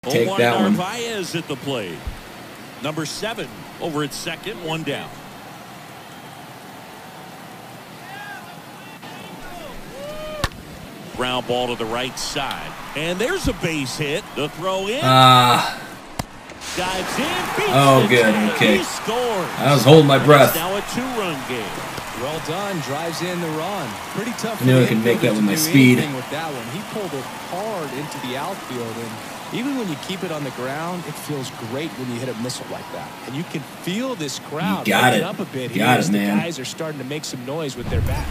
Take Omar that one. Narvaez at the plate. Number 7 over at second, 1 down. Ground ball to the right side. And there's a base hit. The throw in. Dives in. Oh, good. Okay. He scores. I was holding my breath. It's now a 2-run game. Well done. Drives in the run. Pretty tough. I knew I could make that with my speed. With that one, he pulled it hard into the outfield, and even when you keep it on the ground, it feels great when you hit a missile like that. And you can feel this crowd got it. up a bit You here got as it, the man. guys are starting to make some noise with their bats.